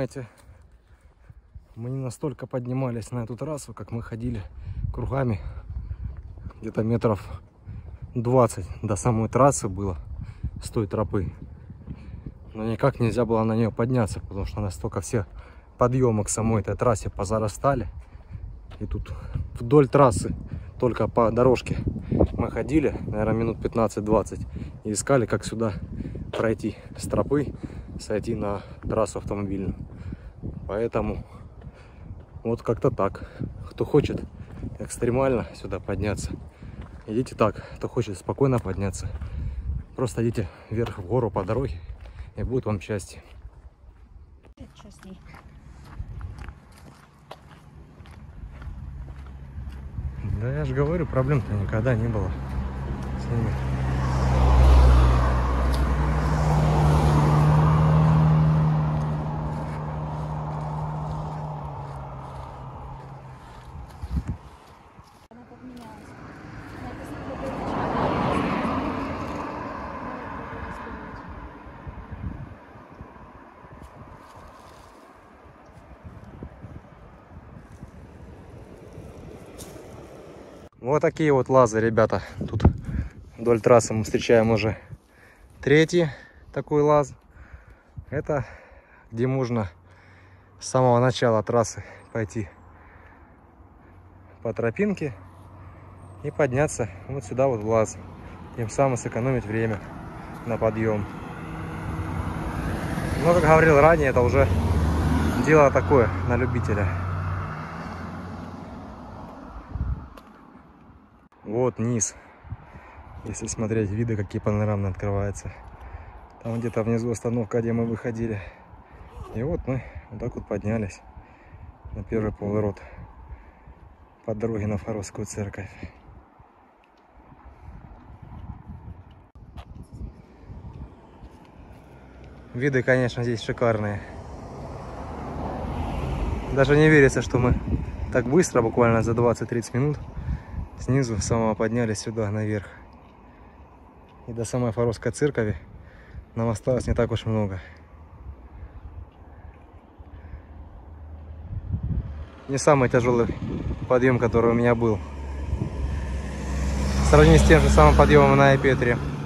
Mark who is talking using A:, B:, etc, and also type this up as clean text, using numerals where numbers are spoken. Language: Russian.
A: знаете, мы не настолько поднимались на эту трассу, как мы ходили кругами. Где-то метров 20 до самой трассы было с той тропы. Но никак нельзя было на нее подняться, потому что настолько все подъемы к самой этой трассе позарастали. И тут вдоль трассы, только по дорожке мы ходили, наверное, минут 15-20. И искали, как сюда пройти с тропы, сойти на трассу автомобильную. Поэтому вот как-то так. Кто хочет экстремально сюда подняться, идите так. Кто хочет спокойно подняться, просто идите вверх в гору по дороге, и будет вам счастье. Да я же говорю, проблем-то никогда не было с ними. Вот такие вот лазы, ребята. Тут вдоль трассы мы встречаем уже третий такой лаз. Это где можно с самого начала трассы пойти по тропинке и подняться вот сюда вот в лаз. Тем самым сэкономить время на подъем. Но, как говорил ранее, это уже дело такое на любителя. Вот низ. Если смотреть, виды какие панорамные открываются. Там где-то внизу остановка, где мы выходили. И вот мы вот так вот поднялись на первый поворот по дороге на Фаровскую церковь. Виды, конечно, здесь шикарные. Даже не верится, что мы так быстро, буквально за 20-30 минут, снизу самого поднялись сюда наверх. И до самой Фаровской церкви нам осталось не так уж много. Не самый тяжелый подъем, который у меня был. Сравнить с тем же самым подъемом на Айпетре.